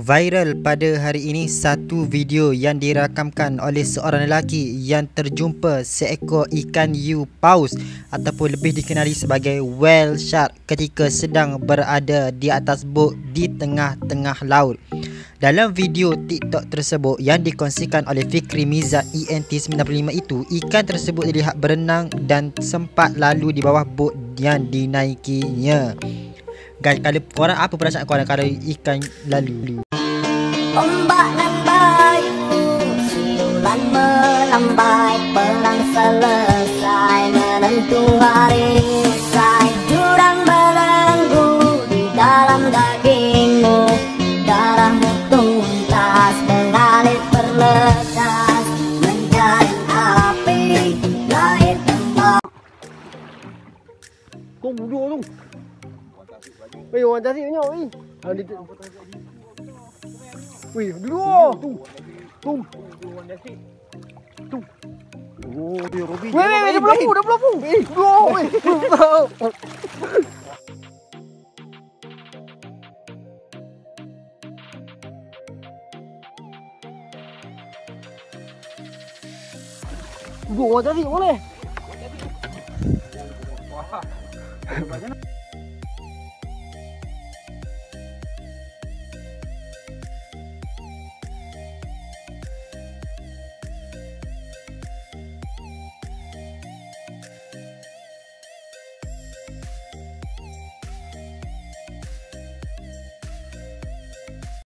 Viral pada hari ini satu video yang dirakamkan oleh seorang lelaki yang terjumpa seekor ikan hiu paus ataupun lebih dikenali sebagai whale shark ketika sedang berada di atas bot di tengah-tengah laut. Dalam video TikTok tersebut yang dikongsikan oleh Fikri Mizat ENT95 itu, ikan tersebut dilihat berenang dan sempat lalu di bawah bot yang dinaikinya. Guys, kalau korang, apa perasaan korang kalau ikan lalu? Ombak lambai, siulan melambai, perang selesai, menentu hari usai. Jurang belenggu di dalam dagingmu, darahmu tuntas, mengalir berletas, menjadi api, lahir kembang. Tung dua tu. Weh, orang tasik banyak weh. Weh, dua. Tung. Tung. Oh, dia Robi. Weh, dia berlaku. Eh, dua weh. Dua orang tasik boleh. Wah.